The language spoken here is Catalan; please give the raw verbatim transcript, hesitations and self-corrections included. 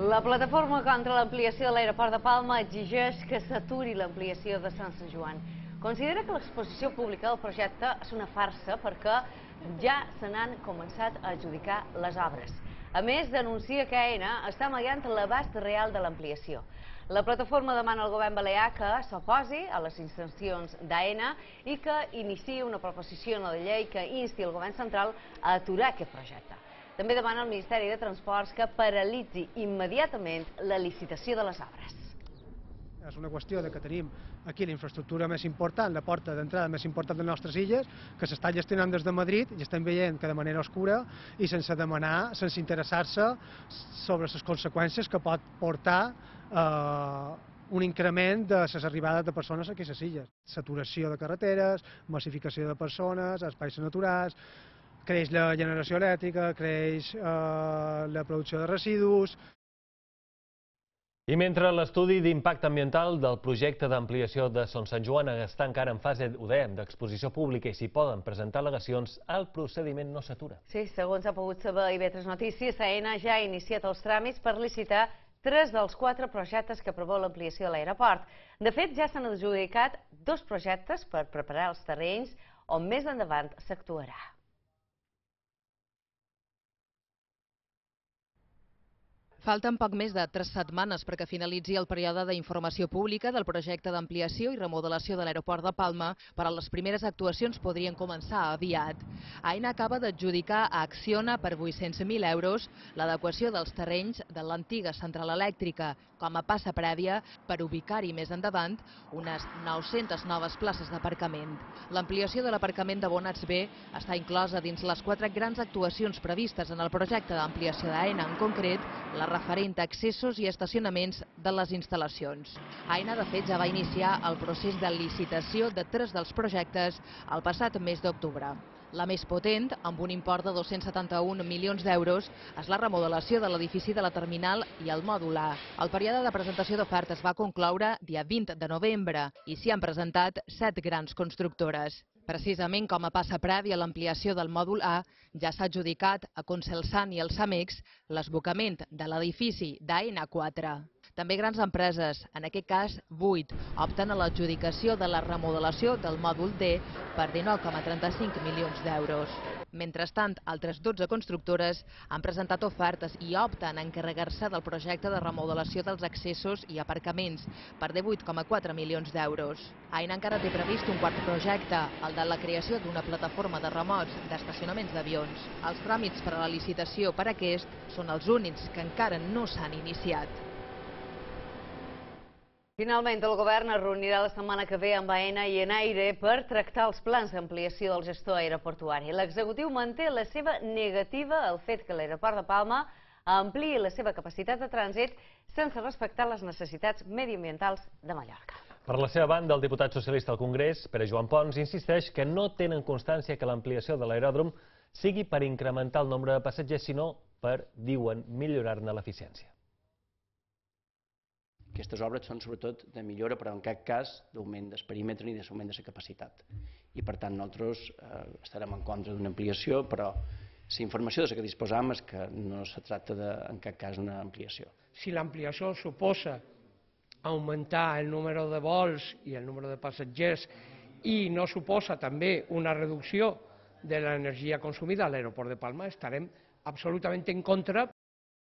La plataforma contra l'ampliació de l'aeroport de Palma exigeix que s'aturi l'ampliació de Sant Sant Joan. Considera que l'exposició pública del projecte és una farsa perquè ja se n'han començat a adjudicar les obres. A més, denuncia que Aena està amagant l'abast real de l'ampliació. La plataforma demana al govern balear que s'oposi a les intencions d'Aena i que iniciï una proposició de llei que insti el govern central a aturar aquest projecte. També demana al Ministeri de Transports que paralitzi immediatament la licitació de les obres. És una qüestió que tenim aquí la infraestructura més important, la porta d'entrada més important de les nostres illes, que s'està gestionant des de Madrid i estem veient que de manera oscura i sense demanar, sense interessar-se sobre les conseqüències que pot portar eh, un increment de les arribades de persones a aquestes illes. Saturació de carreteres, massificació de persones, espais naturals, creix la generació elèctrica, creix eh, la producció de residus. I mentre l'estudi d'impacte ambiental del projecte d'ampliació de Son Sant Joan està encara en fase d'exposició pública i s'hi poden presentar al·legacions, el procediment no s'atura. Sí, segons ha pogut saber a I B tres Notícies, Aena ja ha iniciat els tràmits per licitar tres dels quatre projectes que preveu l'ampliació de l'aeroport. De fet, ja s'han adjudicat dos projectes per preparar els terrenys on més endavant s'actuarà. Falten poc més de tres setmanes perquè finalitzi el període d'informació pública del projecte d'ampliació i remodelació de l'aeroport de Palma, però les primeres actuacions podrien començar aviat. Aena acaba d'adjudicar a Acciona per vuit-cents mil euros l'adequació dels terrenys de l'antiga central elèctrica, com a passa prèvia per ubicar-hi més endavant unes nou-centes noves places d'aparcament. L'ampliació de l'aparcament de Bonats B està inclosa dins les quatre grans actuacions previstes en el projecte d'ampliació d'Aena, en concret, la referent a accessos i estacionaments de les instal·lacions. Aena, de fet, ja va iniciar el procés de licitació de tres dels projectes el passat mes d'octubre. La més potent, amb un import de dos-cents setanta-un milions d'euros, és la remodelació de l'edifici de la terminal i el mòdul A. El període de presentació d'ofertes va concloure dia vint de novembre i s'hi han presentat set grans constructores. Precisament com a passa previ a l'ampliació del mòdul A, ja s'ha adjudicat a Conselsan i el Samex l'esbocament de l'edifici d'Aena quatre. També grans empreses, en aquest cas vuit, opten a l'adjudicació de la remodelació del mòdul D per dinou coma trenta-cinc milions d'euros. Mentrestant, altres dotze constructores han presentat ofertes i opten a encarregar-se del projecte de remodelació dels accessos i aparcaments per divuit coma quatre milions d'euros. Aena encara té previst un quart projecte, el de la creació d'una plataforma de remots d'estacionaments d'avions. Els tràmits per a la licitació per a aquest són els únics que encara no s'han iniciat. Finalment, el govern es reunirà la setmana que ve amb Aena i Enaire per tractar els plans d'ampliació del gestor aeroportuari. L'executiu manté la seva negativa al fet que l'aeroport de Palma ampliï la seva capacitat de trànsit sense respectar les necessitats mediambientals de Mallorca. Per la seva banda, el diputat socialista al Congrés, Pere Joan Pons, insisteix que no tenen constància que l'ampliació de l'aeròdrom sigui per incrementar el nombre de passatgers, sinó per, diuen, millorar-ne l'eficiència. Aquestes obres són sobretot de millora, però en cap cas d'augment del perímetre ni d'augment de la capacitat. I per tant nosaltres estarem en contra d'una ampliació, però la informació de la que disposam és que no se tracta en cap cas d'una ampliació. Si l'ampliació suposa augmentar el número de vols i el número de passatgers i no suposa també una reducció de l'energia consumida a l'aeroport de Palma, estarem absolutament en contra